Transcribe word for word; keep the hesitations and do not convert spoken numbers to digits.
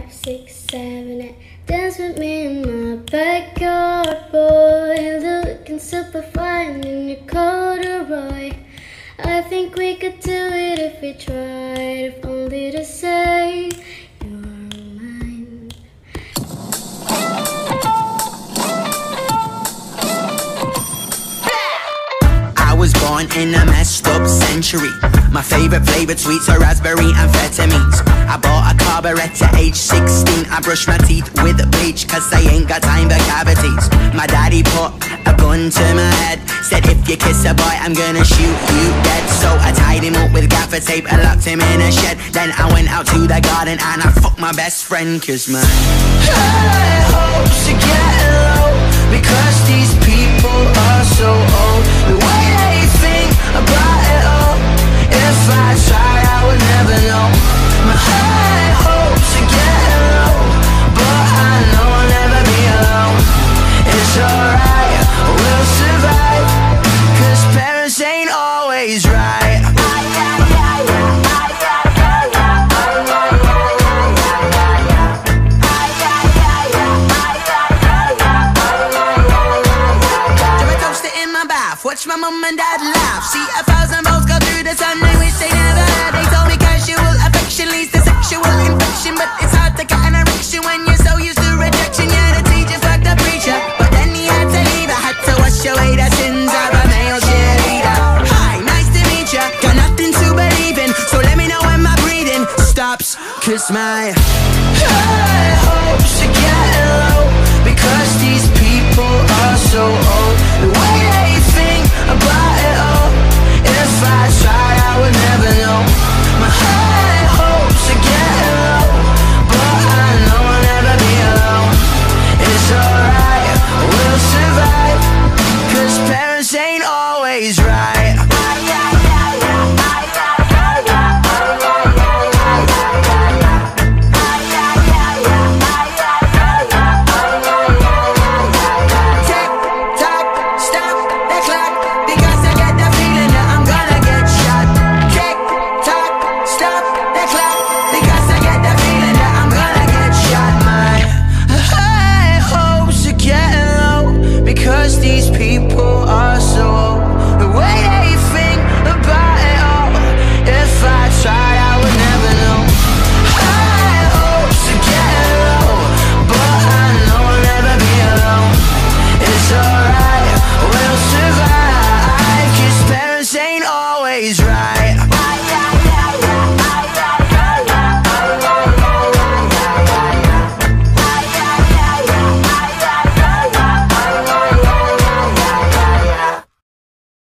five, six, seven, eight. Dance with me in my backyard, boy. Looking super fine in your corduroy. I think we could do it if we tried, if only to say you're mine. I was born in a messed up century. My favorite flavored sweets are raspberry amphetamines. I bought a carburetor at age sixteen. I brushed my teeth with bleach cause I ain't got time for cavities. My daddy put a gun to my head, said if you kiss a boy I'm gonna shoot you dead. So I tied him up with gaffer tape and locked him in a shed. Then I went out to the garden and I fucked my best friend cause my high hopes are getting low because these people are so old. The way they think about it all, if I try I would never know. My high hopes are getting low, but I know I'll never be alone. It's alright, we'll survive, cause parents ain't always right. Watch my mom and dad laugh. See a thousand volts go through the sun, they wish they never had. They told me casual affection leads to sexual infection, but it's hard to get an erection when you're so used to rejection. Yeah, the teacher fucked the preacher, but then he had to leave. I had to wash away the sins of a male cheerleader. Hi, nice to meet ya, got nothing to believe in, so let me know when my breathing stops, cause my high hopes are getting low because these people are so old. The way they think about